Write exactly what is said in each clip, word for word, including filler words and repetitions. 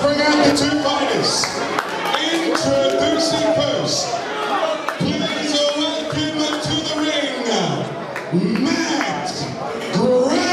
bring out the two finalists. Introducing first, please welcome to the ring, Matt Gray.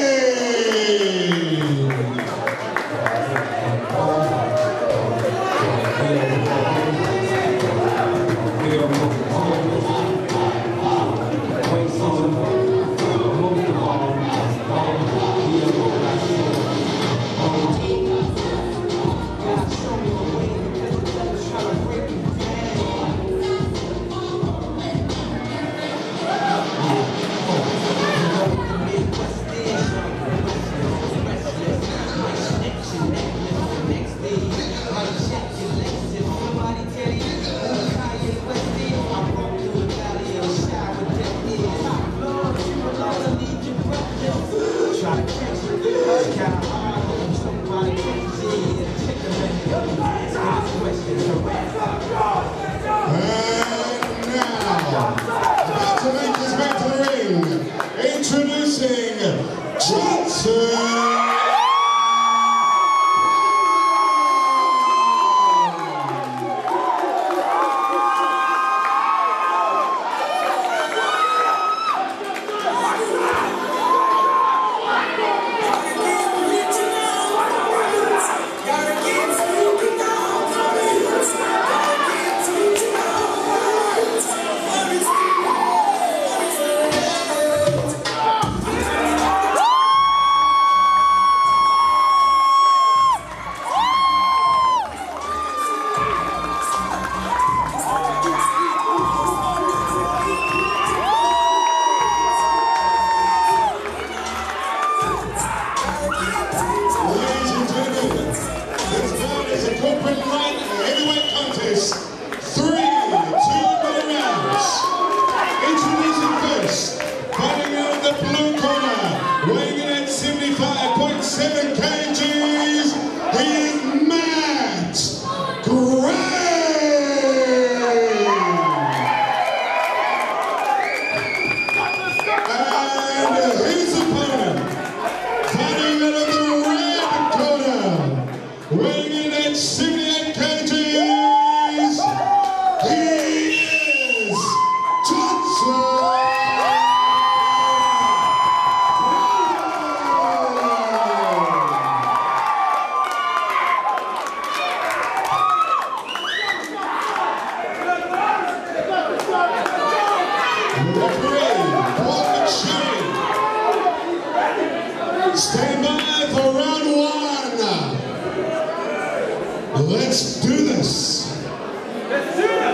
Introducing Johnson. Stand by for round one. Let's do this. Let's do this.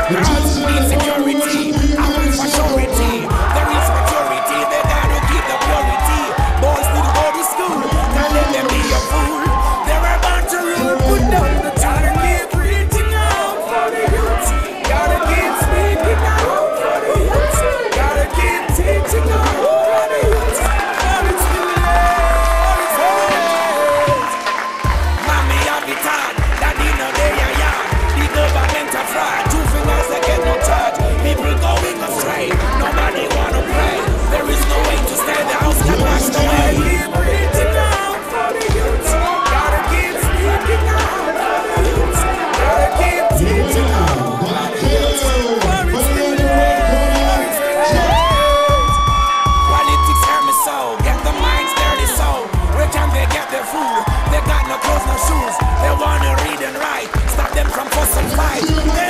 Girls need security, I want for surety. There is maturity, they gotta keep the purity. Boys need to go to school, don't let them be a fool. They're about to rule, put down the time. Gotta keep reaching out for the youth. Gotta keep speaking out for the youth. Gotta keep teaching out for the youth. For it's too late, for it's too late. Mommy, I'll be tired, daddy, no day, yeah, yeah. The government are fried, two fingers, they get no charge. People going astray, nobody wanna pray. There is no way to stay, the house got washed away. Keep reaching out for the youth. Gotta keep speaking out for the youth. Gotta keep teaching out for the youth. For it's too late, for it's too late. Politics hear me so, get the minds dirty so. Where can they get their food? They got no clothes, no shoes. They wanna read and write, stop them from fuss and fight.